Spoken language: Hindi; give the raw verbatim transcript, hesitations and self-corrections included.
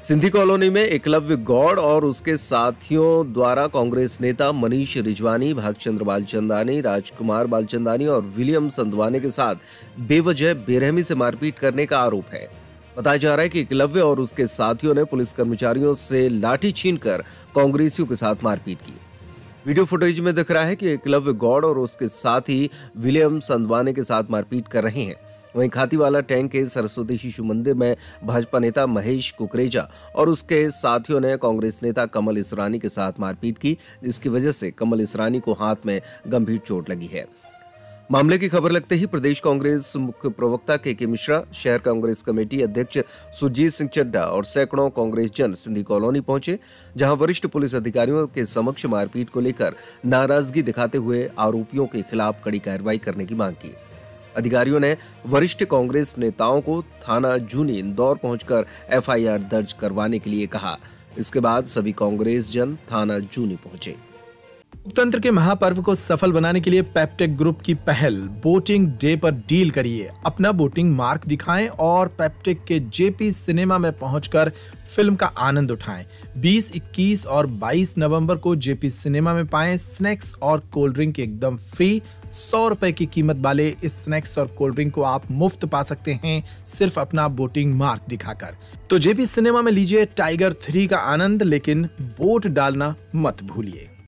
सिंधी कॉलोनी में एकलव्य गौड़ और उसके साथियों द्वारा कांग्रेस नेता मनीष रिजवानी, भागचंद्र बालचंदानी, राजकुमार बालचंदानी और विलियम संधवानी के साथ बेवजह बेरहमी से मारपीट करने का आरोप है। बताया जा रहा है कि एकलव्य और उसके साथियों ने पुलिस कर्मचारियों से लाठी छीनकर कांग्रेसियों के साथ मारपीट की। वीडियो फुटेज में दिख रहा है कि एकलव्य गौड़ और उसके साथी विलियम संधवानी के साथ मारपीट कर रहे हैं। वहीं खातीवाला टैंक के सरस्वती शिशु मंदिर में भाजपा नेता महेश कुकरेजा और उसके साथियों ने कांग्रेस नेता कमल इसरानी के साथ मारपीट की, जिसकी वजह से कमल इसरानी को हाथ में गंभीर चोट लगी है। मामले की खबर लगते ही प्रदेश कांग्रेस मुख्य प्रवक्ता के के मिश्रा, शहर कांग्रेस कमेटी अध्यक्ष सुरजीत सिंह चड्ढा और सैकड़ों कांग्रेस जन सिंधी कॉलोनी पहुंचे, जहां वरिष्ठ पुलिस अधिकारियों के समक्ष मारपीट को लेकर नाराजगी दिखाते हुए आरोपियों के खिलाफ कड़ी कार्रवाई करने की मांग की। अधिकारियों ने वरिष्ठ कांग्रेस नेताओं को थाना जूनी इंदौर पहुंचकर एफ आई आर दर्ज करवाने के लिए कहा। इसके बाद सभी कांग्रेस जन थाना जूनी पहुंचे। लोकतंत्र के महापर्व को सफल बनाने के लिए पेप्टेक ग्रुप की पहल वोटिंग डे पर डील करिए, अपना वोटिंग मार्क दिखाएं और पेप्टेक के जेपी सिनेमा में पहुंचकर फिल्म का आनंद उठाएं। बीस, इक्कीस और बाईस नवंबर को जेपी सिनेमा में पाएं स्नैक्स और कोल्ड ड्रिंक एकदम फ्री। सौ रुपए की कीमत वाले इस स्नैक्स और कोल्ड ड्रिंक को आप मुफ्त पा सकते हैं सिर्फ अपना वोटिंग मार्क दिखाकर। तो जेपी सिनेमा में लीजिए टाइगर थ्री का आनंद, लेकिन वोट डालना मत भूलिए।